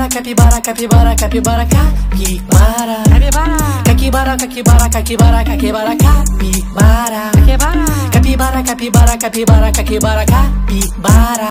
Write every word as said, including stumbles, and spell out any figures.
capibara, capibara, capibara, capibara, capibara. Capibara, capibara, capibara, capibara, capibara. Capibara, capibara, capibara, capibara, capibara, capibara.